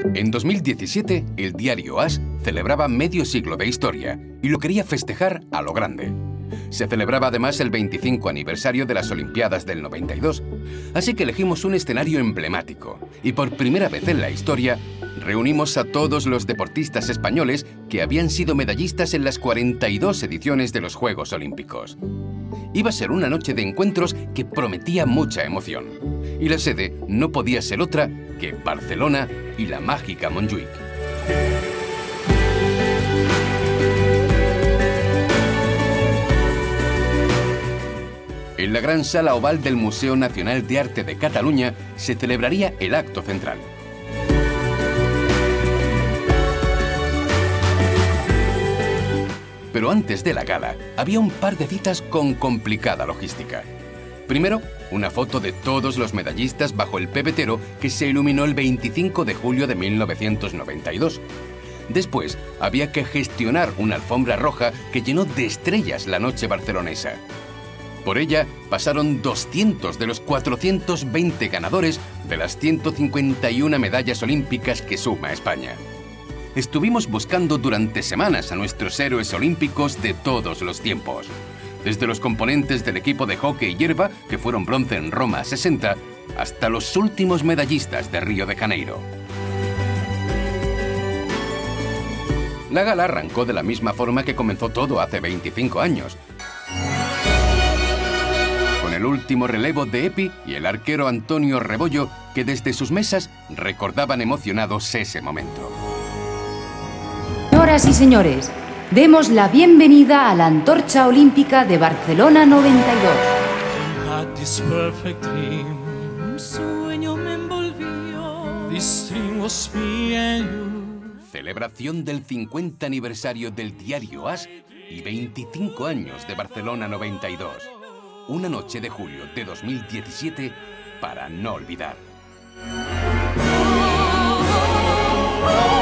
En 2017, el diario AS celebraba medio siglo de historia y lo quería festejar a lo grande. Se celebraba además el 25 aniversario de las Olimpiadas del 92, así que elegimos un escenario emblemático y por primera vez en la historia reunimos a todos los deportistas españoles que habían sido medallistas en las 42 ediciones de los Juegos Olímpicos. Iba a ser una noche de encuentros que prometía mucha emoción, y la sede no podía ser otra que Barcelona y la mágica Montjuïc. En la gran sala oval del Museo Nacional de Arte de Cataluña se celebraría el acto central. Pero antes de la gala, había un par de citas con complicada logística. Primero, una foto de todos los medallistas bajo el pebetero que se iluminó el 25 de julio de 1992. Después, había que gestionar una alfombra roja que llenó de estrellas la noche barcelonesa. Por ella pasaron 200 de los 420 ganadores de las 151 medallas olímpicas que suma España. Estuvimos buscando durante semanas a nuestros héroes olímpicos de todos los tiempos. Desde los componentes del equipo de hockey hierba, que fueron bronce en Roma 60, hasta los últimos medallistas de Río de Janeiro. La gala arrancó de la misma forma que comenzó todo hace 25 años. Con el último relevo de Epi y el arquero Antonio Rebollo, que desde sus mesas recordaban emocionados ese momento. Señoras y señores, demos la bienvenida a la Antorcha Olímpica de Barcelona 92. Un sueño me envolvió. This dream was me and you. Celebración del 50 aniversario del diario AS y 25 años de Barcelona 92. Una noche de julio de 2017 para no olvidar.